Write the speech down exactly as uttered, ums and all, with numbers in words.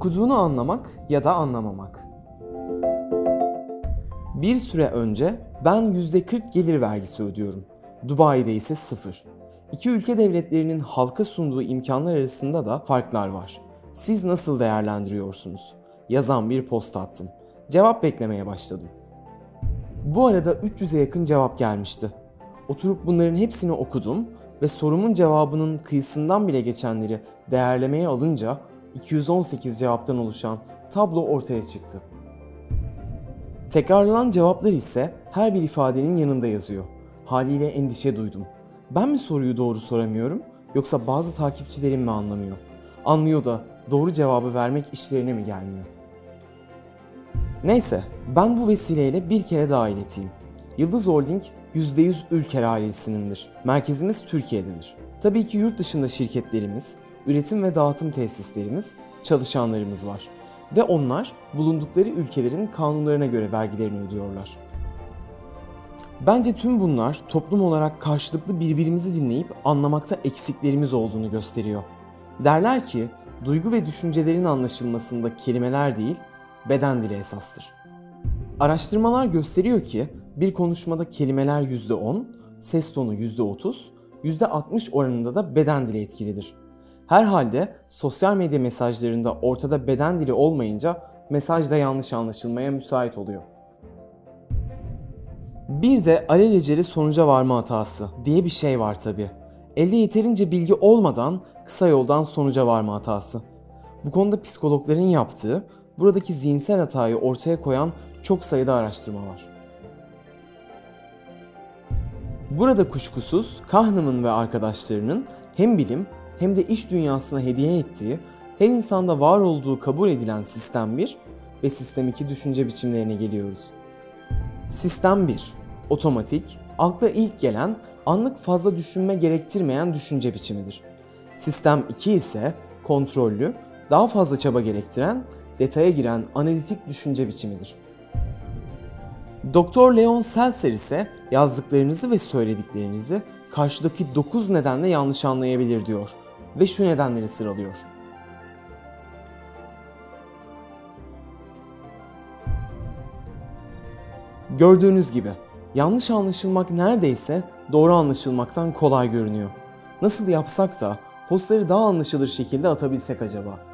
Okuduğunu anlamak ya da anlamamak. Bir süre önce ben yüzde kırk gelir vergisi ödüyorum. Dubai'de ise sıfır. İki ülke devletlerinin halka sunduğu imkanlar arasında da farklar var. Siz nasıl değerlendiriyorsunuz? Yazan bir post attım. Cevap beklemeye başladım. Bu arada üç yüze yakın cevap gelmişti. Oturup bunların hepsini okudum ve sorumun cevabının kıyısından bile geçenleri değerlemeye alınca iki yüz on sekiz cevaptan oluşan tablo ortaya çıktı. Tekrarlanan cevaplar ise her bir ifadenin yanında yazıyor. Haliyle endişe duydum. Ben mi soruyu doğru soramıyorum yoksa bazı takipçilerim mi anlamıyor? Anlıyor da doğru cevabı vermek işlerine mi gelmiyor? Neyse, ben bu vesileyle bir kere daha ileteyim. Yıldız Holding yüzde yüz ülker ailesinindir. Merkezimiz Türkiye'dedir. Tabii ki yurt dışında şirketlerimiz, üretim ve dağıtım tesislerimiz, çalışanlarımız var. Ve onlar bulundukları ülkelerin kanunlarına göre vergilerini ödüyorlar. Bence tüm bunlar toplum olarak karşılıklı birbirimizi dinleyip anlamakta eksiklerimiz olduğunu gösteriyor. Derler ki, duygu ve düşüncelerin anlaşılmasında kelimeler değil, beden dili esastır. Araştırmalar gösteriyor ki bir konuşmada kelimeler yüzde on, ses tonu yüzde otuz, yüzde altmış oranında da beden dili etkilidir. Herhalde sosyal medya mesajlarında ortada beden dili olmayınca mesaj da yanlış anlaşılmaya müsait oluyor. Bir de alelacele sonuca varma hatası diye bir şey var tabii. Elde yeterince bilgi olmadan kısa yoldan sonuca varma hatası. Bu konuda psikologların yaptığı, buradaki zihinsel hatayı ortaya koyan çok sayıda araştırma var. Burada kuşkusuz Kahneman ve arkadaşlarının hem bilim hem de iş dünyasına hediye ettiği, her insanda var olduğu kabul edilen Sistem bir ve Sistem iki düşünce biçimlerine geliyoruz. Sistem bir, otomatik, akla ilk gelen, anlık fazla düşünme gerektirmeyen düşünce biçimidir. Sistem iki ise kontrollü, daha fazla çaba gerektiren, detaya giren analitik düşünce biçimidir. Doktor Leon Seltzer ise yazdıklarınızı ve söylediklerinizi karşıdaki dokuz nedenle yanlış anlayabilir diyor ve şu nedenleri sıralıyor. Gördüğünüz gibi yanlış anlaşılmak neredeyse doğru anlaşılmaktan kolay görünüyor. Nasıl yapsak da postları daha anlaşılır şekilde atabilsek acaba?